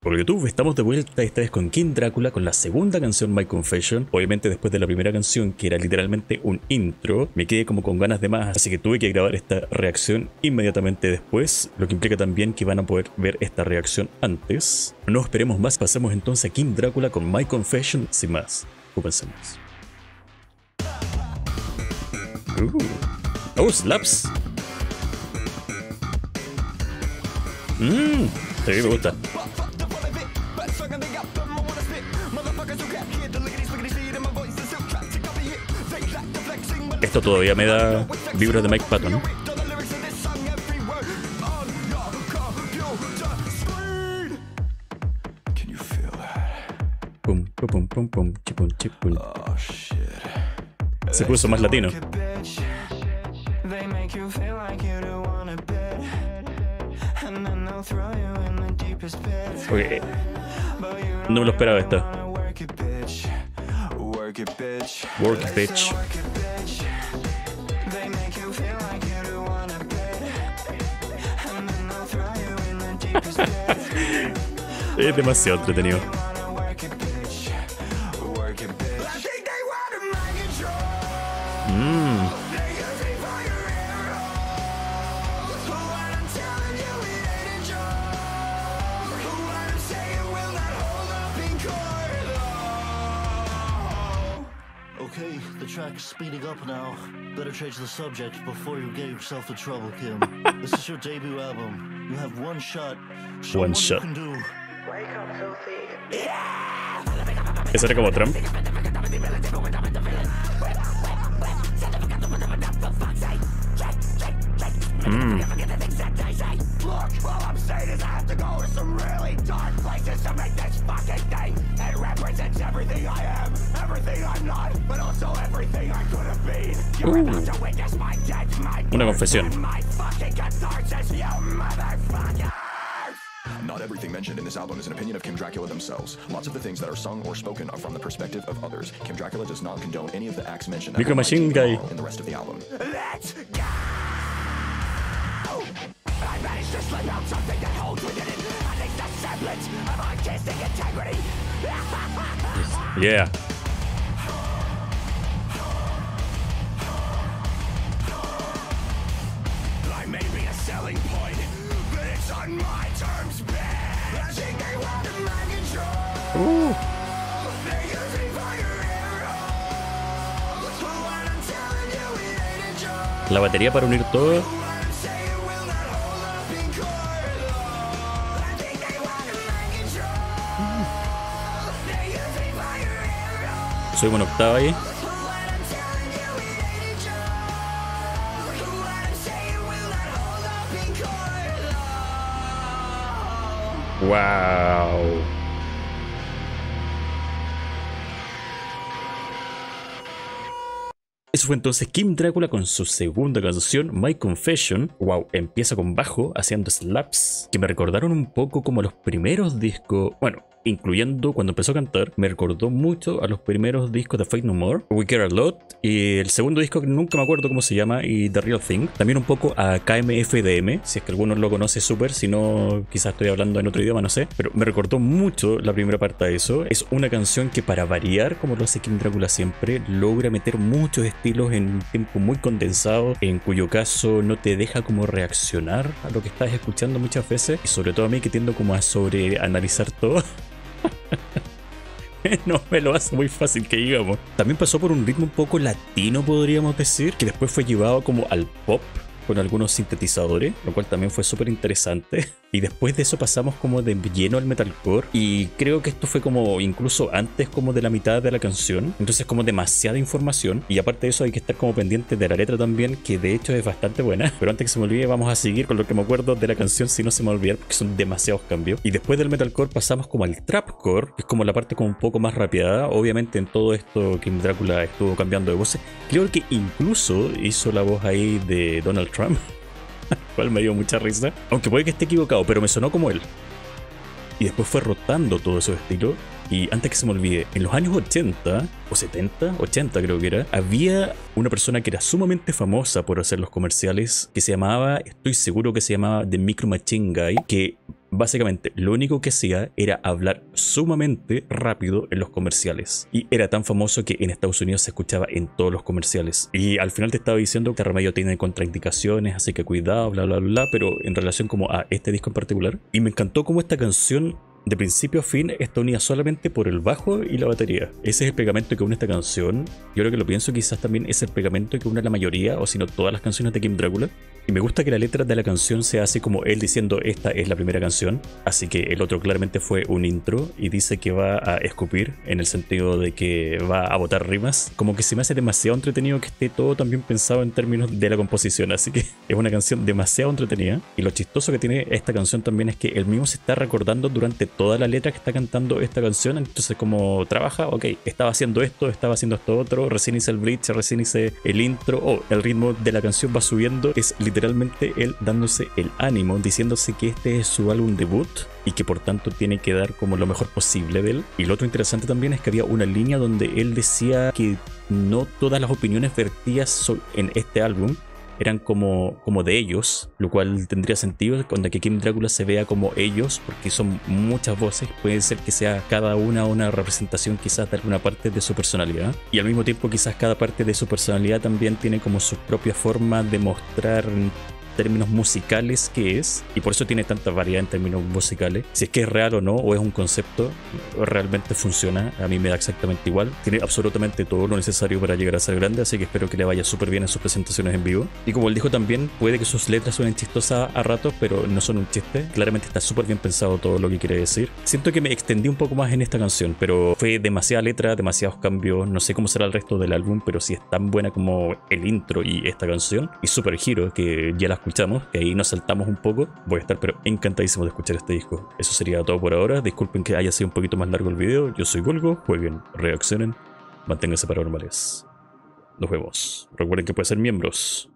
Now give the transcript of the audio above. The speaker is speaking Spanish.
Por YouTube estamos de vuelta esta vez con King Drácula, con la segunda canción My Confession. Obviamente después de la primera canción, que era literalmente un intro, me quedé como con ganas de más, así que tuve que grabar esta reacción inmediatamente después, lo que implica también que van a poder ver esta reacción antes. No esperemos más, pasemos entonces a King Drácula con My Confession. Sin más, comencemos. Oh, slaps. Sí, me gusta. Esto todavía me da vibras de Mike Patton. Pum, pum, pum, pum, chipum, chipum. Se puso más latino. Okay. No me lo esperaba esta. Work it, bitch. Es demasiado entretenido. Okay, the track's speeding up now. Better change the subject before you get yourself in trouble, Kim. This is your debut album. You have one shot. Show One what shot. you can do. Eso era como Trump. Una confesión. Not everything mentioned in this album is an opinion of Kim Dracula themselves. Lots of the things that are sung or spoken are from the perspective of others. Kim Dracula does not condone any of the acts mentioned Micro Machine Guy in the rest of the album. Let's go! I managed to slip out something that holds within it at least a semblance of artistic integrity. Yeah. I may be a selling point, but it's on my terms, bitch. I think they want to mind control. They use me for your hero. What I'm telling you, it ain't a joke. La batería para unir todo. What I'm saying will not hold up in court. I think they want to mind control. They use me for your hero. Soy una octava ahí. What I'm telling you, it ain't a joke. What I'm saying will not hold up in court. Wow. Eso fue entonces King Drácula con su segunda canción, My Confession. Wow, empieza con bajo, haciendo slaps, que me recordaron un poco como a los primeros discos, bueno, incluyendo cuando empezó a cantar, me recordó mucho a los primeros discos de Faith No More, We Care A Lot, y el segundo disco que nunca me acuerdo cómo se llama, y The Real Thing. También un poco a KMFDM, si es que alguno lo conoce súper, si no, quizás estoy hablando en otro idioma, no sé, pero me recordó mucho la primera parte de eso. Es una canción que, para variar, como lo hace King Drácula siempre, logra meter muchos estilos en un tiempo muy condensado, en cuyo caso no te deja como reaccionar a lo que estás escuchando muchas veces, y sobre todo a mí, que tiendo como a sobreanalizar todo. No me lo hace muy fácil, que digamos. También pasó por un ritmo un poco latino, podríamos decir, que después fue llevado como al pop con algunos sintetizadores, lo cual también fue súper interesante. Y después de eso pasamos como de lleno al metalcore, y creo que esto fue como incluso antes como de la mitad de la canción, entonces como demasiada información. Y aparte de eso hay que estar como pendiente de la letra también, que de hecho es bastante buena. Pero antes que se me olvide, vamos a seguir con lo que me acuerdo de la canción, si no se me va a olvidar, porque son demasiados cambios. Y después del metalcore pasamos como al trapcore, que es como la parte como un poco más rápida. Obviamente en todo esto King Drácula estuvo cambiando de voces, creo que incluso hizo la voz ahí de Donald Trump, cual me dio mucha risa, aunque puede que esté equivocado, pero me sonó como él. Y después fue rotando todo ese estilo. Y antes que se me olvide, en los años 80 o 70, 80 creo que era, había una persona que era sumamente famosa por hacer los comerciales, que se llamaba, estoy seguro que se llamaba The Micro Machine Guy, que Básicamente, lo único que hacía era hablar sumamente rápido en los comerciales. Y era tan famoso que en Estados Unidos se escuchaba en todos los comerciales. Y al final te estaba diciendo que este remedio tiene contraindicaciones, así que cuidado, bla, bla, bla, pero en relación como a este disco en particular. Y me encantó cómo esta canción, de principio a fin, está unida solamente por el bajo y la batería. Ese es el pegamento que une esta canción. Yo creo que lo pienso, quizás también es el pegamento que une la mayoría, o si no todas las canciones de King Drácula. Y me gusta que la letra de la canción sea así como él diciendo esta es la primera canción. Así que el otro claramente fue un intro y dice que va a escupir, en el sentido de que va a botar rimas. Como que se me hace demasiado entretenido que esté todo también pensado en términos de la composición. Así que es una canción demasiado entretenida. Y lo chistoso que tiene esta canción también es que él mismo se está recordando durante toda la letra que está cantando esta canción. Entonces como trabaja, ok, estaba haciendo esto otro, recién hice el bridge, recién hice el intro, el ritmo de la canción va subiendo. Es literalmente él dándose el ánimo, diciéndose que este es su álbum debut y que por tanto tiene que dar como lo mejor posible de él. Y lo otro interesante también es que había una línea donde él decía que no todas las opiniones vertidas en este álbum eran como de ellos, lo cual tendría sentido cuando que King Drácula se vea como ellos, porque son muchas voces, puede ser que sea cada una representación quizás de alguna parte de su personalidad, y al mismo tiempo quizás cada parte de su personalidad también tiene como su propia forma de mostrar términos musicales que es, y por eso tiene tanta variedad en términos musicales. Si es que es real o no, o es un concepto, realmente funciona. A mí me da exactamente igual. Tiene absolutamente todo lo necesario para llegar a ser grande, así que espero que le vaya súper bien en sus presentaciones en vivo. Y como él dijo también, puede que sus letras suenen chistosas a ratos, pero no son un chiste. Claramente está súper bien pensado todo lo que quiere decir. Siento que me extendí un poco más en esta canción, pero fue demasiada letra, demasiados cambios. No sé cómo será el resto del álbum, pero sí es tan buena como el intro y esta canción. Y Super Hero, que ya la escuchamos, que ahí nos saltamos un poco. Voy a estar pero encantadísimo de escuchar este disco. Eso sería todo por ahora. Disculpen que haya sido un poquito más largo el video. Yo soy Golgo, jueguen, reaccionen, manténganse paranormales. Nos vemos. Recuerden que pueden ser miembros